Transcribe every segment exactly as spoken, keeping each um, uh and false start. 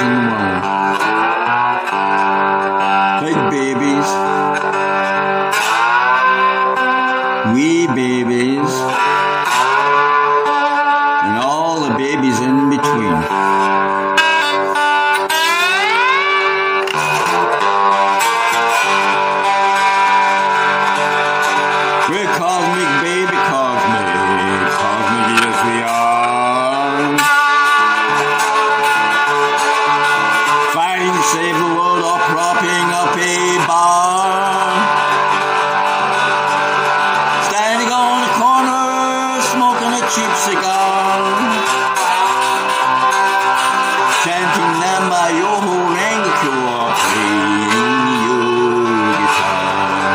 in the world. Big babies, wee babies, and all the babies in between. We're cosmic, baby, cosmic, cosmic, yes we are. Fighting to save the world or propping up a bar. Standing on the corner, smoking a cheap cigar. Chanting Namba Yoho Rengekyo or playing your guitar.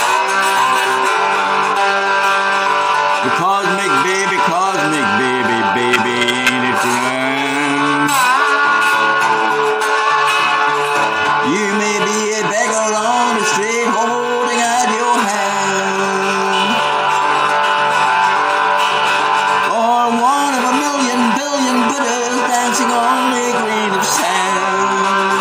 The cosmic baby, cosmic baby, baby, ain't it grand? You may be a beggar on the street holding out your hand, or one of a million billion Buddhas dancing on a grain of sand.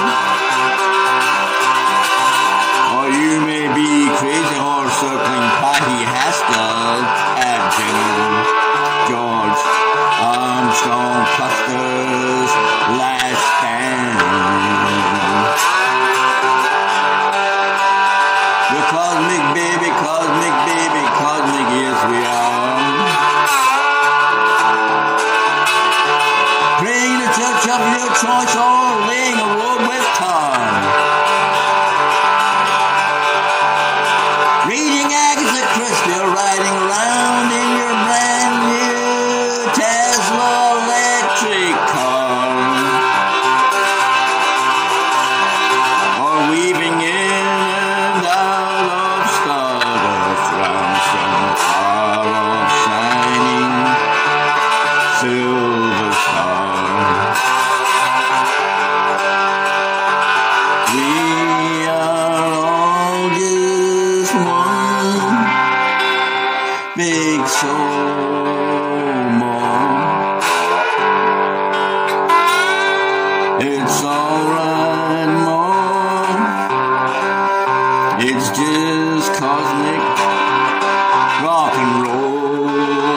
Or you may be crazy horse circling Patty Haskell at General George Armstrong Custer's last stand. The cosmic baby, cosmic baby, cosmic, yes we are. Praying the church of your choice or laying a road with tar. Reading Agatha Christie or riding around in your brand new Tesla electric car. Or weaving in and out of stardust round some far-off shining silver star. We are all just one big soul more. It's alright, Mom. It's just cosmic rock and roll.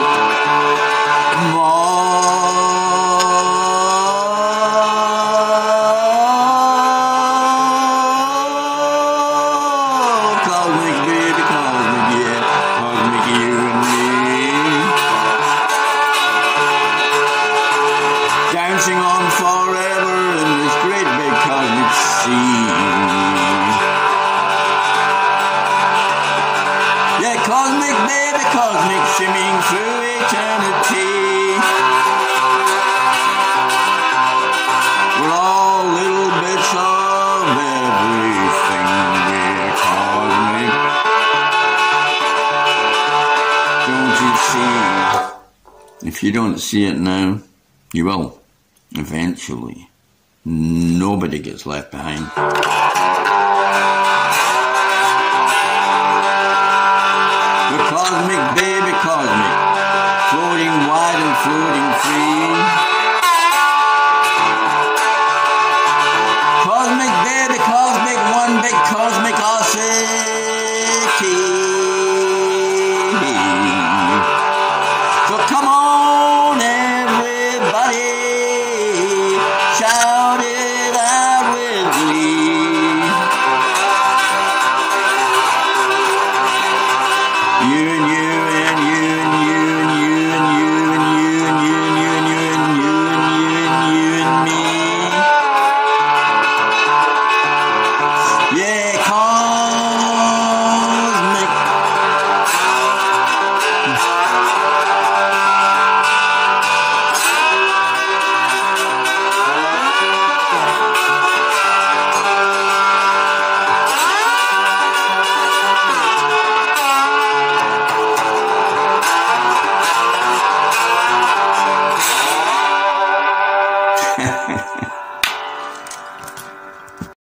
Cosmic baby, cosmic, yeah, cosmic you and me, dancing on forever in this great big cosmic sea. Yeah, cosmic baby, cosmic, shimmying through eternity. We're all little bits of everything. We're cosmic. Don't you see? If you don't see it now, you will. Eventually. Nobody gets left behind. The cosmic baby, cosmic, floating wide and floating free. Cosmic baby, cosmic, one big cosmicosity. So come on, everybody, shout it out with glee. You and you and you and you and you and you and you and you and you and you and you and you and you and me. Yeah, cosmic. Ha ha ha.